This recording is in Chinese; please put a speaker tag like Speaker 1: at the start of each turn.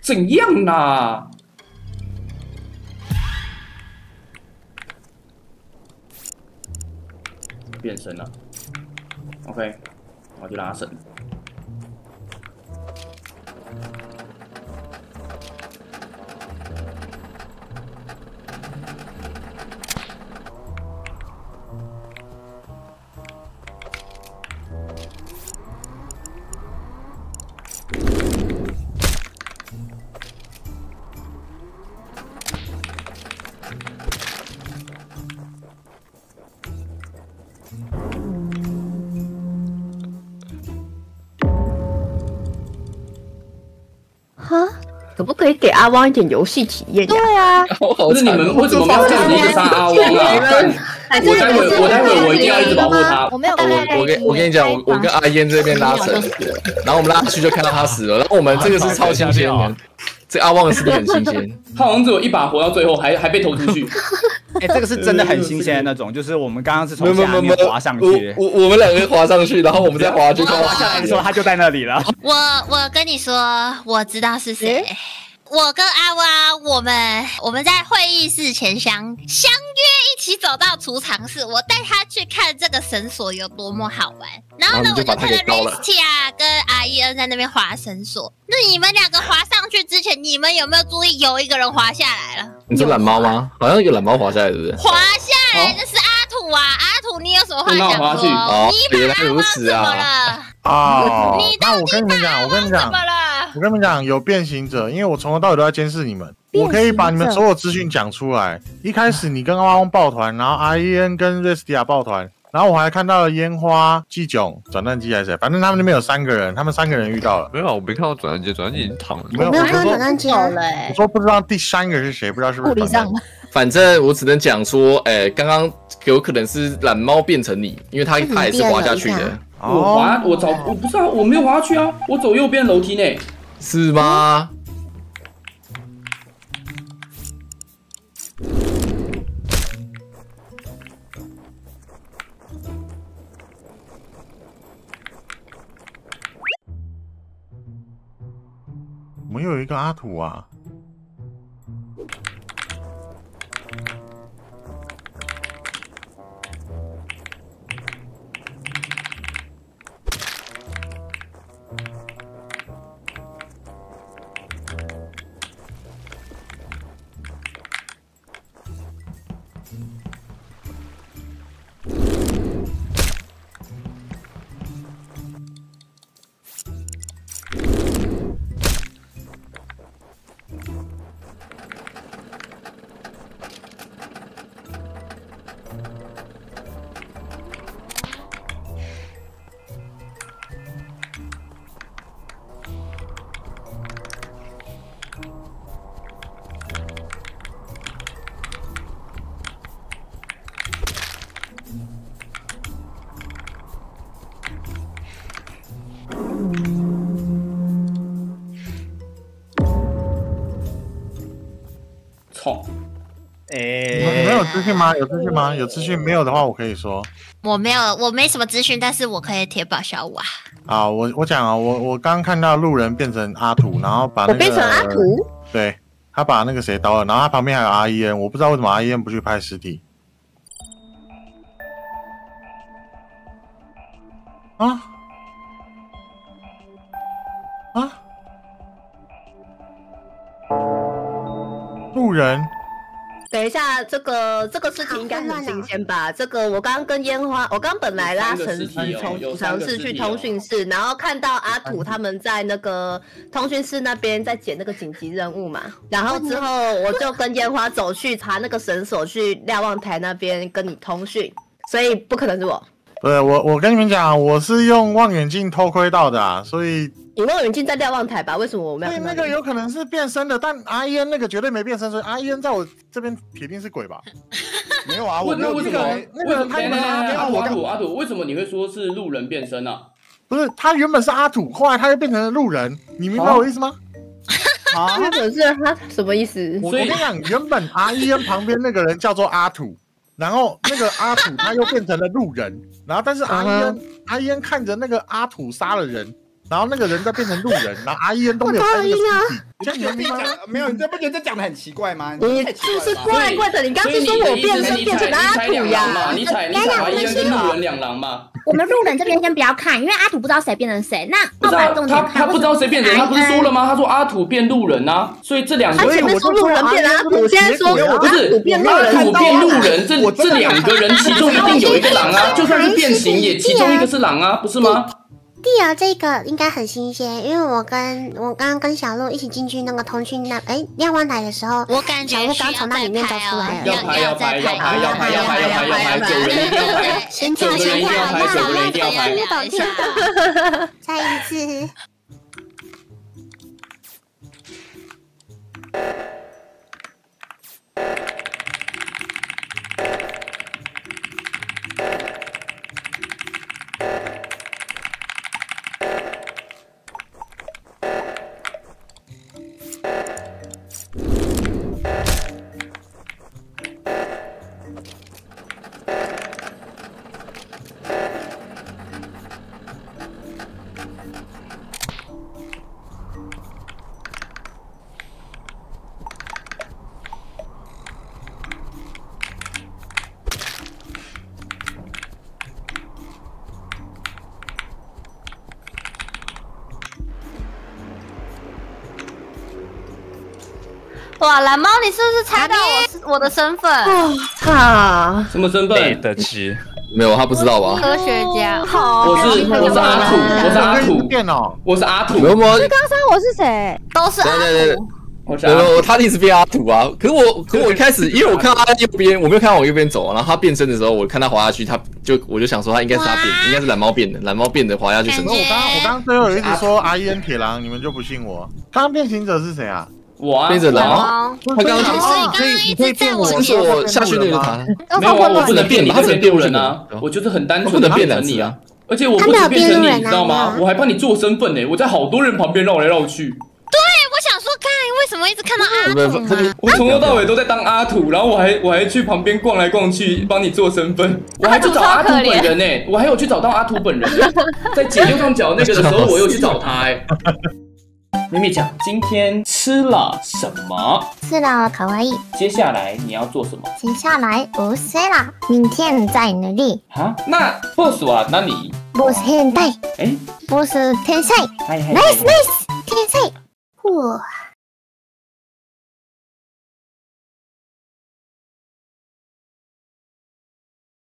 Speaker 1: 怎样啦？变身了 ，OK， 我就拉绳。
Speaker 2: 哈，可不可以给阿汪一点游戏体验呀？
Speaker 3: 对啊，
Speaker 1: 不是你们为什么要这样子一直杀阿汪啊？我待会我一定要一直保护他。
Speaker 3: 我没有。
Speaker 4: 我跟你讲，我跟阿烟这边拉扯，然后我们拉去就看到他死了，然后我们这个是超新鲜的，这阿汪的尸体很新鲜，
Speaker 1: 他好像只有一把活到最后，还被投出去。
Speaker 5: 哎，这个是真的很新鲜的那种，就是我们刚刚是从下面滑上去，
Speaker 4: 我们两个滑上去，然后我们再滑就
Speaker 5: 滑下来的时候他就在那里了。
Speaker 6: 我跟你说，我知道是谁。我跟阿汪，我们在会议室前相约一起走到储藏室，我带他去看这个绳索有多么好玩。然后呢，我就看到 Restia 跟阿伊恩在那边滑绳索。那你们两个滑上去之前，你们有没有注意有一个人滑下来了？
Speaker 4: 你说懒猫吗？好像有懒猫滑下来，对不对？
Speaker 6: 滑下来那是阿土啊！阿土，你有什么话想说？你把阿汪怎么了？
Speaker 7: 哦，
Speaker 6: 你到底把阿汪怎么了？
Speaker 7: 我跟你们讲，有变形者，因为我从头到尾都在监视你们，我可以把你们所有资讯讲出来。一开始你跟阿汪抱团，然后阿伊恩跟瑞斯蒂亚抱团，然后我还看到了烟花、季囧、转蛋机还是谁，反正他们那边有3个人，他们3个人遇到了。
Speaker 8: 没有，我没看到转蛋机，转蛋机已经躺了。
Speaker 7: 没有，
Speaker 3: 没有看到转蛋机了。
Speaker 7: 我说不知道第3个是谁，不知道是不是
Speaker 3: 物理上。
Speaker 4: 反正我只能讲说，刚刚有可能是懒猫变成你，因为他也是滑下去的。
Speaker 1: 我不是啊，我没有滑下去啊，我走右边楼梯内。
Speaker 4: 是吗？
Speaker 7: 我们有一个阿土啊。
Speaker 1: 操！
Speaker 7: 你们有资讯吗？有资讯吗？有资讯没有的话，我可以说。
Speaker 6: 我没什么资讯，但是我可以贴保小五啊。
Speaker 7: 啊，我讲啊，我刚刚看到路人变成阿土，然后把那个
Speaker 2: 我变成阿土，
Speaker 7: 对，他把那个谁刀了，然后他旁边还有阿伊恩，我不知道为什么阿伊恩不去拍尸体。啊啊！路人。
Speaker 2: 等一下，这个事情应该很新鲜吧？这个我刚刚跟烟花，我刚本来拉绳子从储藏室去通讯室，然后看到阿土他们在那个通讯室那边在解那个紧急任务嘛，然后之后我就跟烟花走去查那个绳索，去瞭望台那边跟你通讯，所以不可能是我。
Speaker 7: 对，我跟你们讲，我是用望远镜偷窥到的啊，所以
Speaker 2: 你望远镜在瞭望台吧？为什么我没有看到？
Speaker 7: 那个有可能是变身的，但阿伊恩那个绝对没变身，所以阿伊恩在我这边铁定是鬼吧？
Speaker 9: 没有啊，我没有
Speaker 1: 为什么？阿土，为什么你会说是路人变身啊？
Speaker 7: 不是，他原本是阿土，后来他又变成了路人，你明白我意思吗？
Speaker 2: 啊，原本是他什么意思？
Speaker 7: 我跟你讲，原本阿伊恩旁边那个人叫做阿土。然后那个阿土他又变成了路人，然后但是阿伊恩看着那个阿土杀了人， 然后那个人再变成路人，然后阿燕都没有拍那个尸体，
Speaker 5: 这你们讲没有？你这不觉得这讲的很奇怪吗？
Speaker 2: 你就是怪怪的，你刚是说我变身变成阿土呀？
Speaker 1: 你踩阿燕跟路人两狼嘛？
Speaker 3: 我们路人这边先不要看，因为阿土不知道谁变成谁。那
Speaker 1: 他不知道谁变人，他不是说了吗？他说阿土变路人啊，所以这两个。
Speaker 2: 他前面说路人变阿土，现在说
Speaker 1: 不是阿土变路人，这两个人其中一定有一个狼啊，就算是变形也其中一个是狼啊，不是吗？
Speaker 10: 地儿这个应该很新鲜，因为我刚刚跟小鹿一起进去那个通讯那瞭望台的时候，
Speaker 6: 我感觉
Speaker 10: 小鹿刚从那里面走出来了。
Speaker 1: 要排，9人一定要排，9个人一定要排，9个人一定要排。
Speaker 10: 再一次。
Speaker 11: 哇，蓝猫，你是不是猜到我的身份？
Speaker 2: 哈，
Speaker 1: 什么身份？
Speaker 5: 对得起，
Speaker 4: 没有，他不知道吧？
Speaker 11: 科学家。
Speaker 1: 我是阿土，我是阿土。
Speaker 7: 电脑，
Speaker 1: 我是阿土。
Speaker 4: 没有，
Speaker 11: 是刚刚我是谁？都是阿土。
Speaker 4: 他一直变阿土啊！可我一开始，因为我看到他右边，我没有看到我右边走，然后他变身的时候，我看他滑下去，我就想说他应该是他变，应该是蓝猫变的，蓝猫变的滑下去神奇。
Speaker 7: 我刚最后一直说阿燕铁狼，你们就不信我。刚刚变形者是谁啊？
Speaker 1: 我啊，
Speaker 4: 变成狼。他刚
Speaker 6: 刚
Speaker 4: 一直在我面前，我下去那个塔。
Speaker 1: 没有啊，我不能变你，他只能变人啊。我就是很单纯的变成你啊，而且我不止变成你，你知道吗？我还帮你做身份呢，我在好多人旁边绕来绕去。
Speaker 6: 对，我想说，看为什么一直看到阿土？
Speaker 1: 我从头到尾都在当阿土，然后我还去旁边逛来逛去，帮你做身份。我还去找阿土本人呢，我还有去找到阿土本人，在解右上角那个的时候，我有去找他哎。咪咪讲，今天吃了什么？
Speaker 10: 吃了卡哇伊。
Speaker 1: 接下来你要做什么？
Speaker 10: 接下来不是啦，明天再努力。
Speaker 1: 啊？那 boss は何？
Speaker 10: boss 変態。
Speaker 1: 哎
Speaker 10: ，boss 天才。
Speaker 1: はいはい。
Speaker 10: nice nice 天才。哇。